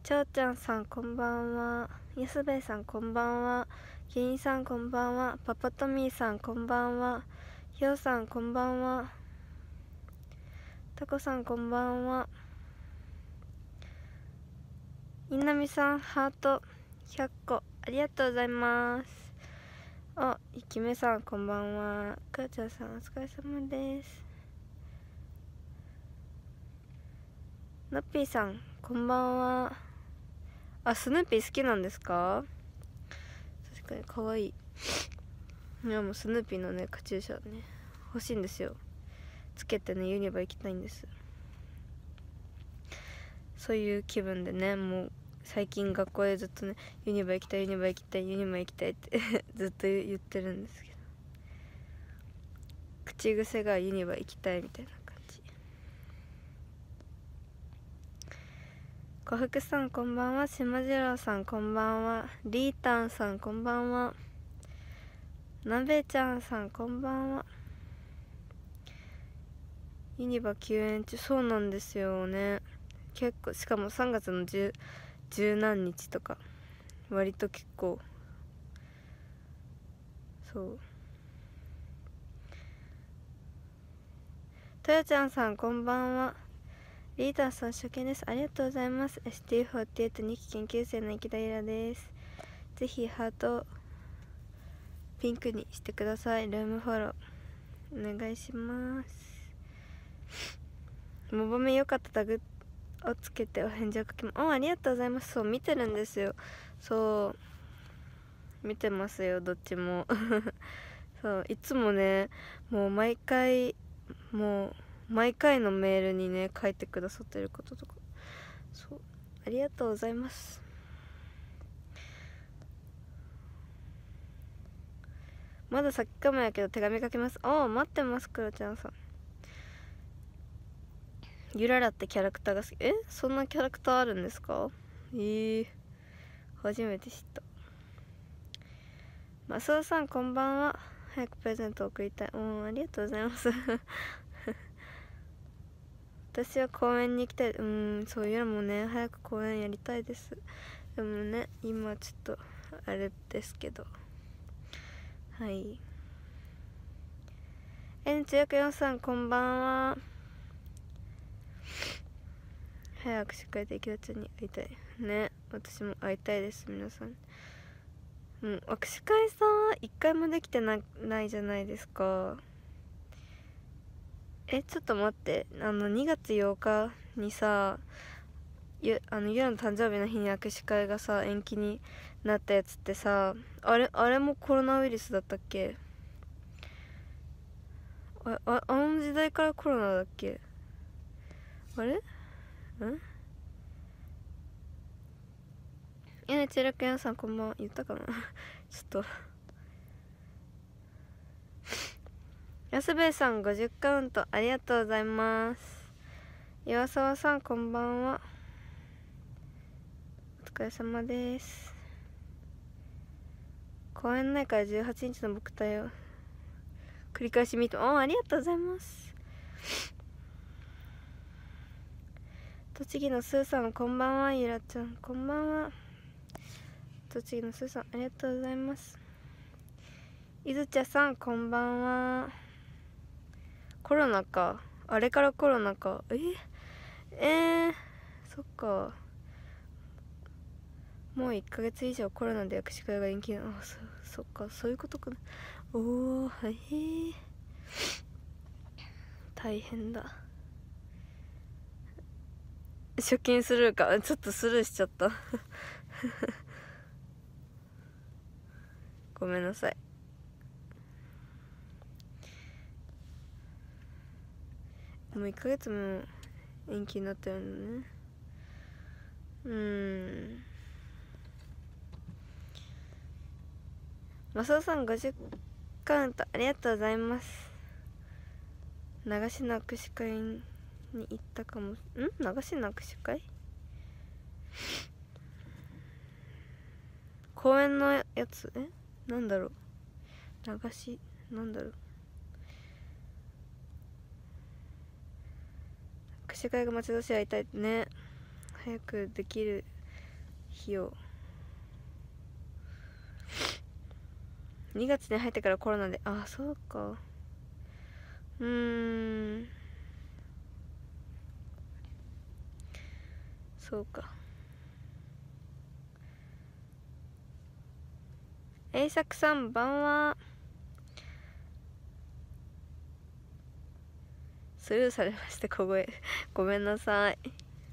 ちょうちゃんさんこんばんは。やすべいさんこんばんは。きりんさんこんばんは。パパトミーさんこんばんは。ひょうさんこんばんは。たこさんこんばんは。いなみさんハート100個ありがとうございます。あ、いきめさんこんばんは。くーちゃんさんお疲れ様です。のっぴーさんこんばんは。あ、スヌーピー好きなんですか？確かにかわいい。いやもうスヌーピーのねカチューシャね欲しいんですよ。つけてねユニバ行きたいんです。そういう気分でね、もう最近学校でずっとねユニバ行きたいユニバ行きたいユニバ行きたいってずっと言ってるんですけど、口癖がユニバ行きたいみたいな感じ。小福さんこんばんは。しまじろうさんこんばんは。リータンさんこんばんは。なべちゃんさんこんばんは。ユニバ休園中、そうなんですよね。結構しかも3月の十何日とか割と結構そう。とよちゃんさんこんばんは。リーダーさん初見です。ありがとうございます。 ST48 期研究生の池田ゆらです。ぜひハートピンクにしてください。ルームフォローお願いします。モバメよかったタグをつけてお返事を書きます。ありがとうございます。そう見てるんですよ。そう見てますよどっちもそういつもねもう毎回のメールにね書いてくださってることとか、そうありがとうございます。まだ先かもやけど手紙書きます。待ってます。クロちゃんさんゆららってキャラクターが好き。そんなキャラクターあるんですか？初めて知った。マスオさんこんばんは。早くプレゼント送りたい。ありがとうございます私は公園に行きたい。そういうのもね早く公園やりたいです。でもね今ちょっとあれですけど、はい。N104さんこんばんは。早くしっかりと池田ちゃんに会いたいね。私も会いたいです。皆さん握手会さ1回もできてないじゃないですか。ちょっと待って、2月8日にさゆらの誕生日の日に握手会がさ延期になったやつってさ、あれもコロナウイルスだったっけ？あの時代からコロナだっけ？あれN164さんこんばんは。言ったかなちょっと安部さん50カウントありがとうございます。岩沢さんこんばんは。お疲れ様です。公演内から18日の僕隊を繰り返し見てありがとうございます。栃木のスーさんこんばんは。ゆらちゃんこんばんは。栃木のスーさんありがとうございます。いずちゃさんこんばんは。コロナか、あれからコロナか。そっか、もう1ヶ月以上コロナで握手会が延期な。そっか、そういうことかな。大変だ。初見スルーか、ちょっとスルーしちゃったごめんなさい。もう1ヶ月も延期になってるのね。マサオさん50カウントありがとうございます。流しの握手会に行ったかも。流しの握手会、公園のやつ、なんだろう、流しなんだろう。握手会が待ち遠しい。会いたいね。早くできる費用2月に入ってからコロナで、あ、そうか。そうか。栄作さん、ばんは。スルーされました、小声。ごめんなさい。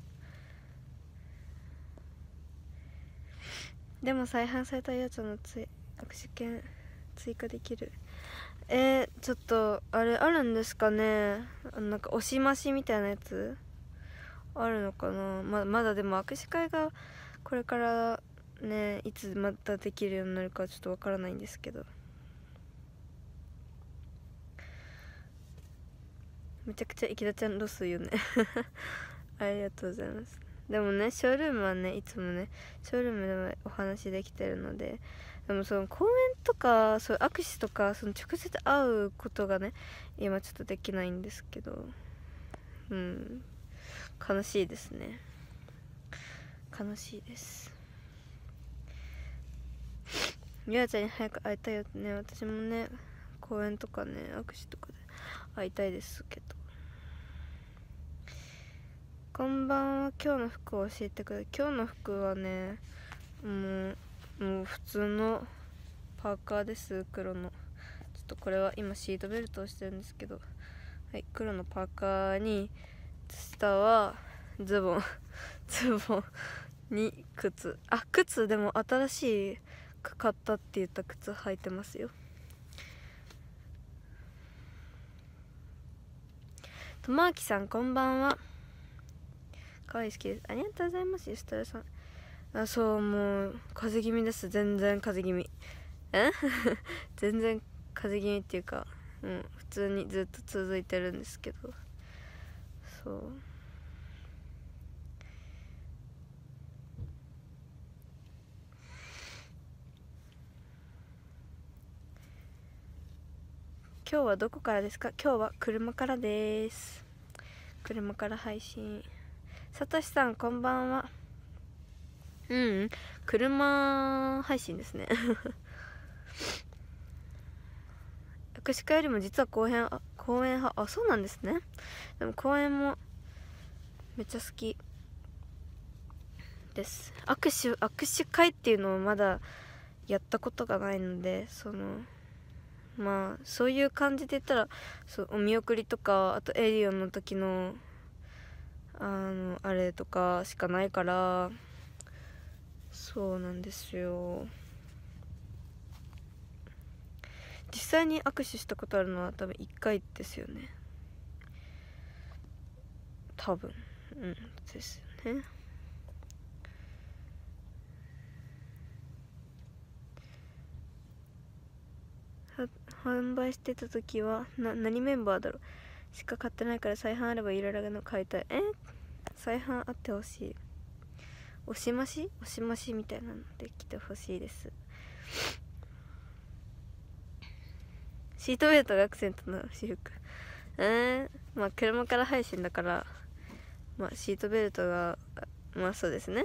でも再販されたやつの握手券追加できる。ちょっとあれあるんですかね。なんか押し増しみたいなやつあるのかな。まだでも握手会がこれからね、いつまたできるようになるかちょっとわからないんですけど、めちゃくちゃ池田ちゃんロスよねありがとうございます。でもね、ショールームはね、いつもねショールームでもお話できてるので、でもその公演とかそういう握手とかその直接会うことがね、今ちょっとできないんですけど、悲しいですね。悲しいです。ゆあちゃんに早く会いたいよってね、私もね、公演とかね、握手とかで会いたいですけど。こんばんは。今日の服を教えてください。今日の服はね、もう普通のパーカーです。黒の。ちょっとこれは今シートベルトをしてるんですけど、はい、黒のパーカーに下はズボンに靴。靴でも新しく買ったって言った靴履いてますよ。ともあきさん、こんばんは。かわいい、好きです。ありがとうございます。吉田さん。そう、もう風邪気味です。全然風邪気味全然風邪気味っていうか、普通にずっと続いてるんですけど、そう、今日はどこからですか？今日は車からです。車から配信。さとしさん、こんばんは。車配信ですね握手会よりも実は公演派。そうなんですね。でも公演もめっちゃ好きです。握手会っていうのをまだやったことがないので、そういう感じで言ったら、お見送りとか、あとエリオンの時のあれとかしかないから、そうなんですよ。実際に握手したことあるのは多分1回ですよね。多分ですよね。販売してた時は何メンバーだろうしか買ってないから、再販あればいろいろの買いたい。再販あってほしい。押し増しみたいなのできてほしいです。シートベルトがアクセントの私服。車から配信だから、シートベルトがそうですね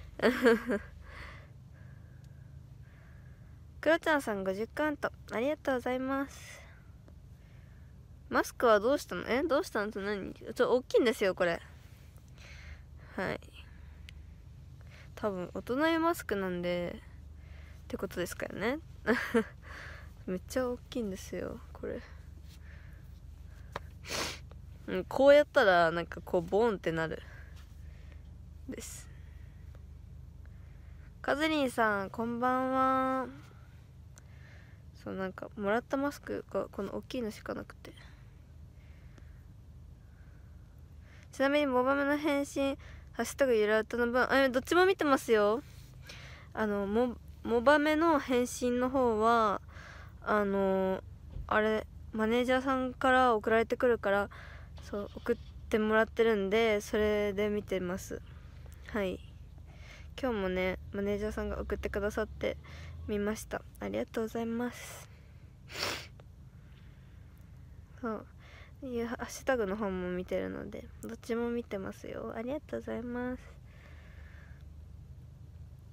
クロちゃんさん50カウントありがとうございます。マスクはどうしたの？どうしたのって何？大きいんですよこれ。はい、多分大人用マスクなんでってことですからねめっちゃ大きいんですよこれ。こうやったらなんかこうボーンってなるです。カズリンさん、こんばんは。なんかもらったマスクがこの大きいのしかなくて。ちなみにモバメの返信ハッシュタグゆらうとの分、どっちも見てますよ。モバメの返信の方はあれマネージャーさんから送られてくるから、送ってもらってるんで、それで見てます。はい、今日もねマネージャーさんが送ってくださって見ました。ありがとうございます。いうハッシュタグの方も見てるので、どっちも見てますよ。ありがとうございます。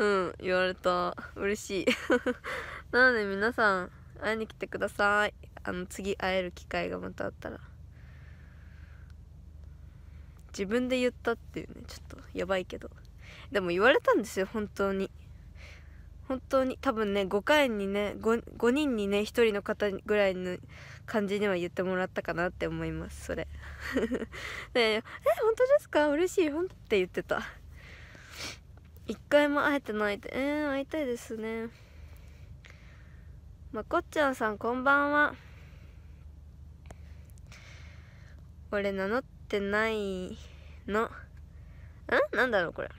うん言われた。嬉しいなので皆さん会いに来てください。次会える機会がまたあったら。自分で言ったっていうね、ちょっとやばいけど、でも言われたんですよ、本当に。本当に多分ね、5回にね 5人にね1人の方ぐらいの感じには言ってもらったかなって思います、それで、本当ですか、嬉しい、ほんって言ってた。一回も会えてないって。会いたいですね。まこっちゃんさんこんばんは。俺名乗ってないの。なんだろうこれ。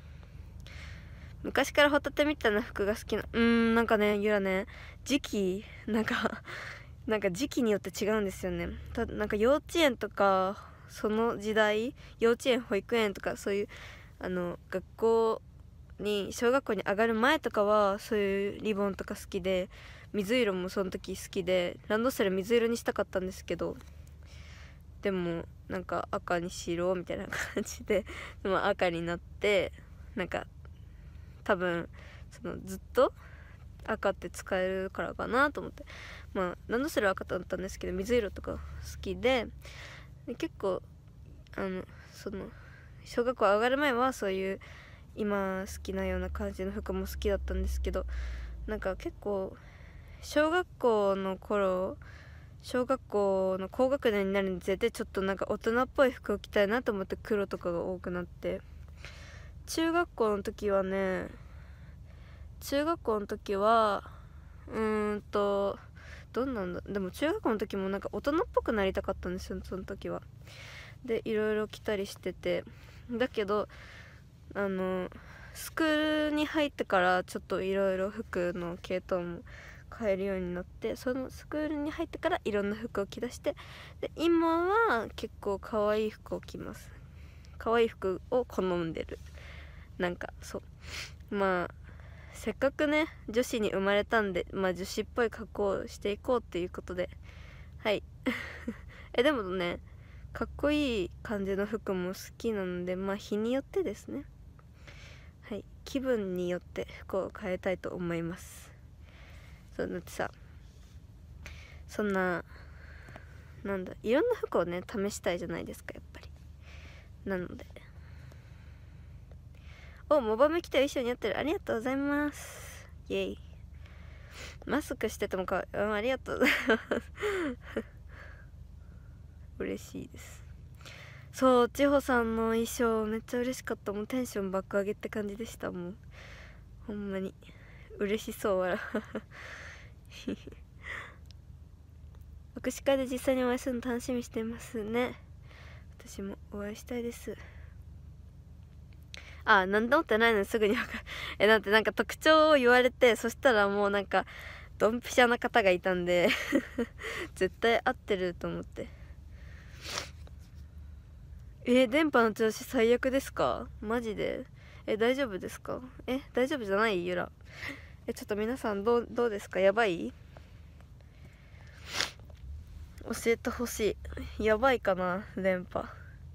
昔からホタテみたいな服が好きな。なんかね、ゆらね、時期なんか時期によって違うんですよね。なんか幼稚園とかその時代、幼稚園保育園とかそういう学校に小学校に上がる前とかはそういうリボンとか好きで、水色もその時好きで、ランドセル水色にしたかったんですけど、でもなんか赤にしろみたいな感じででも赤になって、なんか多分そのずっと赤って使えるからかなと思って、まあランドセル赤だったんですけど、水色とか好きで結構その小学校上がる前はそういう今好きなような感じの服も好きだったんですけど、なんか結構小学校の高学年になるにつれてちょっとなんか大人っぽい服を着たいなと思って黒とかが多くなって、中学校の時はどんなんだ、でも中学校の時もなんか大人っぽくなりたかったんですよ、その時は。でいろいろ着たりしてて、だけどスクールに入ってからちょっといろいろ服の系統も変えるようになって、そのスクールに入ってからいろんな服を着だして、で今は結構可愛い服を着ます。可愛い服を好んでる。なんかそうまあせっかくね女子に生まれたんで、まあ女子っぽい格好をしていこうっていうことで、はいでもね、かっこいい感じの服も好きなので、まあ日によってですね、はい、気分によって服を変えたいと思います。そうだってさ、そんないろんな服をね試したいじゃないですか、やっぱり。なので、モバメ来た衣装に合ってる、ありがとうございます。イエイ。マスクしててもありがとうございます嬉しいです。そう、千穂さんの衣装めっちゃ嬉しかった。もうテンション爆上げって感じでした。もうほんまに嬉しそう笑握手会で実際にお会いするの楽しみにしてますね。私もお会いしたいです。なんで持ってないのにすぐに分かるだってなんか特徴を言われて、そしたらもうなんかドンピシャな方がいたんで絶対合ってると思って。電波の調子最悪ですか、マジで。大丈夫ですか。大丈夫じゃない、ゆら。ちょっと皆さんどうですか、やばい？教えてほしい。やばいかな、電波。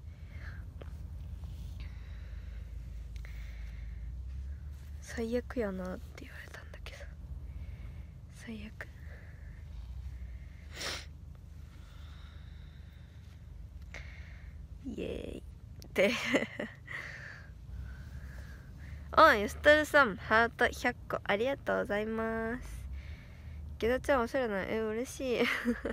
最悪やなって言われたんだけど、最悪。イエーイってゆすとるさんハート100個ありがとうございます。ゲダちゃんおしゃれな、嬉しい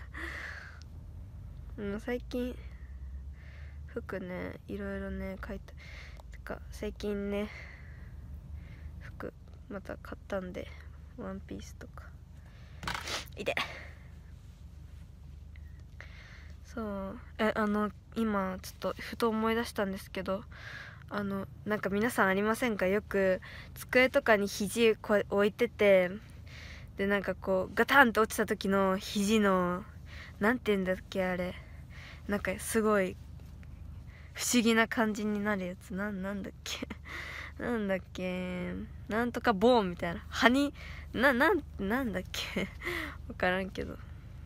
最近服ねいろいろね買いたい。てか最近ね服また買ったんで、ワンピースとかそう今ちょっとふと思い出したんですけど、なんか皆さんありませんか、よく机とかに肘こう置いてて、でなんかこうガタンと落ちた時の肘のなんて言うんだっけ、あれなんかすごい不思議な感じになるやつ、なんだっけなんだっけ、なんとかボーンみたいな、歯になんだっけ分からんけど。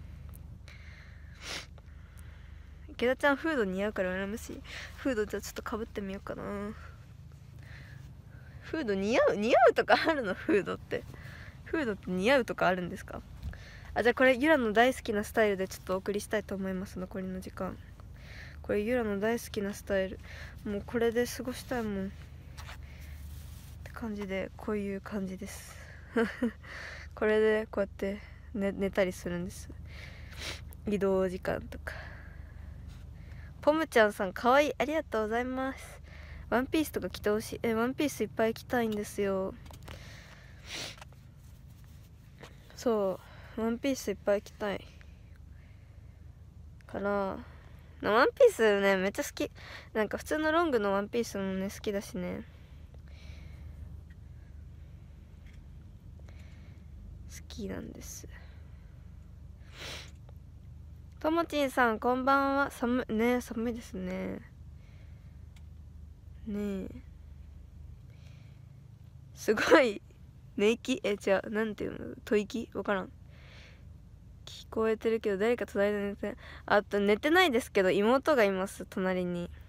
池田ちゃんフード似合うから羨ましい。フードじゃあちょっとかぶってみようかな。 フード似合うとかあるの？フードって似合うとかあるんですか？あ、じゃあこれゆらの大好きなスタイルでちょっとお送りしたいと思います。残りの時間これゆらの大好きなスタイル、もうこれで過ごしたいもんって感じで、こういう感じですこれでこうやって、寝たりするんです。移動時間とか。ポムちゃんさんかわいい、ありがとうございます。ワンピースとか着てほしい。ワンピースいっぱい着たいんですよ。そうワンピースいっぱい着たいから、ワンピースねめっちゃ好き。なんか普通のロングのワンピースもね好きだしね、好きなんです。ともちんさんこんばんは。寒いですね。ねえすごい寝息、違う、なんていうの、吐息わからん。聞こえてるけど誰か隣で寝て、あと寝てないですけど妹がいます。隣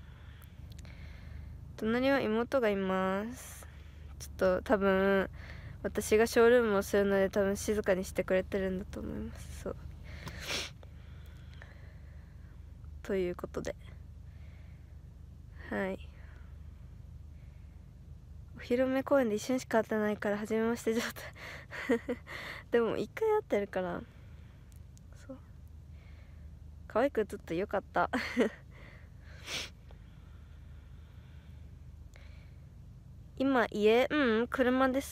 は妹がいます。ちょっと多分私がショールームをするので多分静かにしてくれてるんだと思います。そうということで、はい、お披露目公演で一瞬しか会ってないから初めまして状態でも一回会ってるから、そう可愛く映ってよかった今家、車です。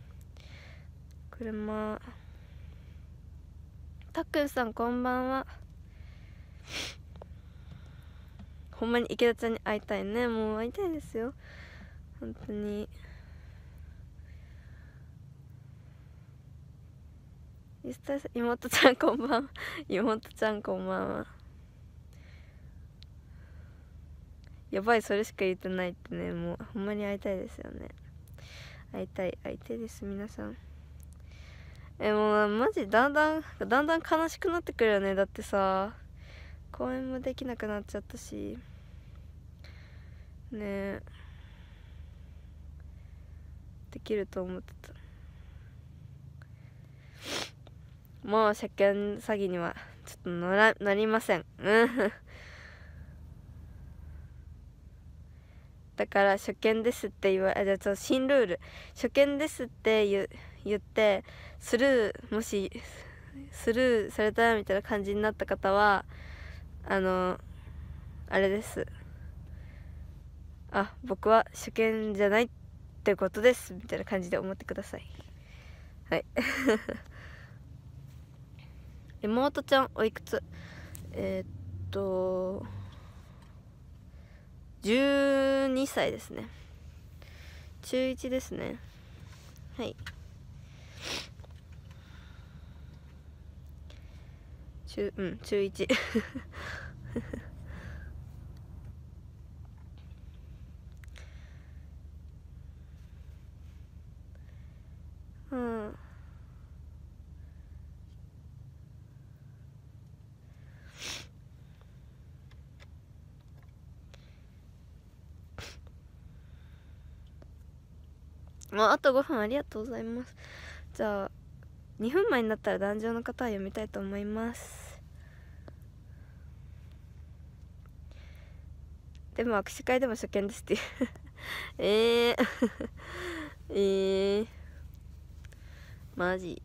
車。たっくんさんこんばんは。ほんまに池田ちゃんに会いたいね。もう会いたいですよ本当に。妹ちゃんこんばんは妹ちゃんこんばんは。やばい、それしか言ってないってね。もうほんまに会いたいですよね。会いたいです皆さん。もうマジだんだん悲しくなってくるよね。だってさ公演もできなくなっちゃったしねえ、できると思ってた。もう車検詐欺にはちょっと乗りませんだから初見ですってじゃあちょっと新ルール、初見ですって言ってもしスルーされたみたいな感じになった方はあれです、僕は初見じゃないってことですみたいな感じで思ってください。はい妹ちゃんおいくつ12歳ですね。中1ですね。はい中1あと5分ありがとうございます。じゃあ2分前になったら壇上の方は読みたいと思います。でも握手会でも初見ですってマジ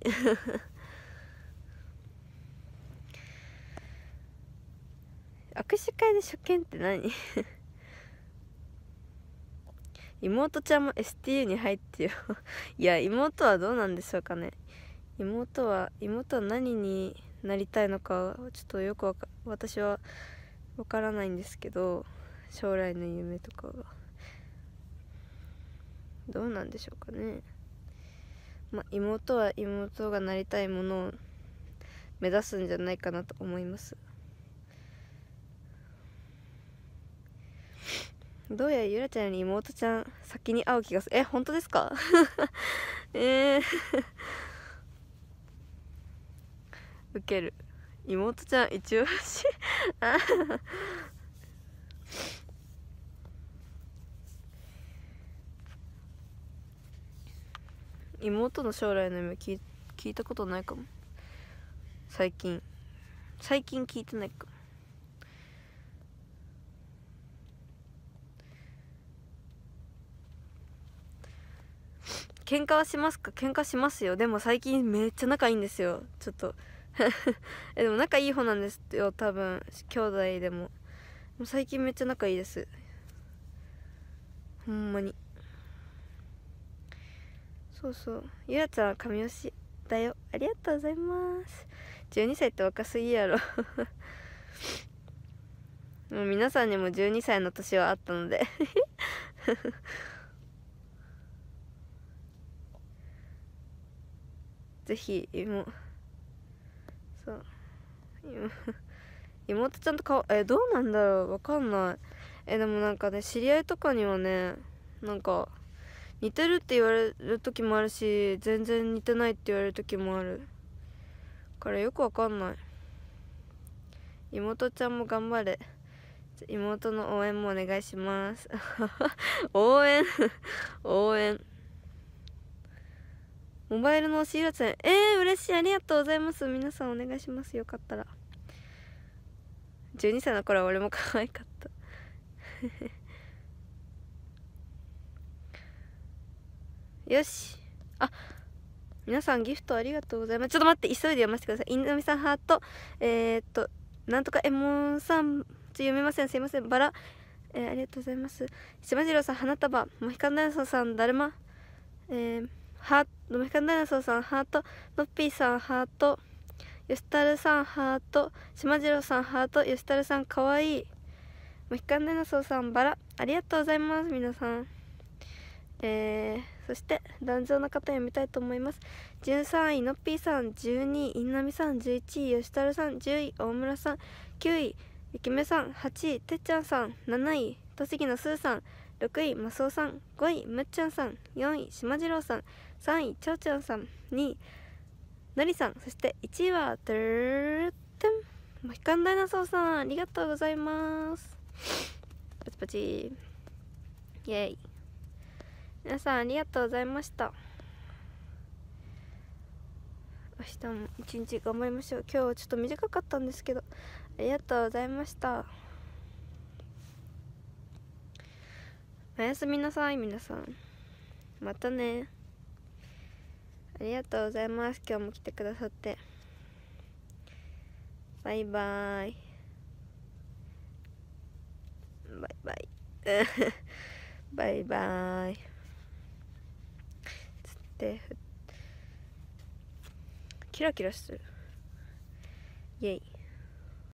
握手会で初見って何妹ちゃんも STU に入ってよいや妹はどうなんでしょうかね。妹は何になりたいのかちょっとよく私はわからないんですけど、将来の夢とかがどうなんでしょうかね。妹は妹がなりたいものを目指すんじゃないかなと思います。どうやらゆらちゃんより妹ちゃん先に会う気がする。本当ですかウケる。妹ちゃん一応し妹の将来の夢聞いたことないかも。最近聞いてないかも。喧嘩はしますか？喧嘩しますよ。でも最近めっちゃ仲いいんですよ。ちょっとでも仲いい方なんですよ、多分兄弟でも。最近めっちゃ仲いいです、ほんまに。そうそう、ゆらちゃんは神推しだよ。ありがとうございます。12歳って若すぎやろもう皆さんにも12歳の年はあったのでぜひそう妹ちゃんとどうなんだろう、わかんない。でもなんかね、知り合いとかにはね、なんか似てるって言われる時もあるし、全然似てないって言われる時もあるからよくわかんない。妹ちゃんも頑張れ。妹の応援もお願いします応援応援。モバイルのおしいらちゃん、嬉しい、ありがとうございます。皆さんお願いします、よかったら。12歳の頃は俺も可愛かったよし、皆さんギフトありがとうございます。ちょっと待って、急いで読ませてください。稲見さんハート、なんとかエモンさん、読めません、すいません。バラ、ありがとうございます。島次郎さん花束、モヒカンダイナソーさんだるま、モヒカンダイナソーさんハート、のっぴーさんハート、よしたるさんハート、島次郎さんハート、よしたるさんかわいい、モヒカンダイナソーさんバラ、ありがとうございます皆さん。そして壇上の方読みたいと思います。13位のっぴーさん、12位稲見さん、11位よしたるさん、10位大村さん、9位ゆきめさん、8位てっちゃんさん、7位栃木のすーさん、6位マスオさん、5位むっちゃんさん、4位しまじろうさん、3位ちょうちゃんさん、2位のりさん、そして1位はトゥルテンモヒカンダイナソーさん、ありがとうございます。パチパチイエイ。皆さんありがとうございました。明日も一日頑張りましょう。今日はちょっと短かったんですけど、ありがとうございました。おやすみなさい皆さん。またね。ありがとうございます。今日も来てくださって。バイバイ。バイバイバイバイつってキラキラする。イエイ。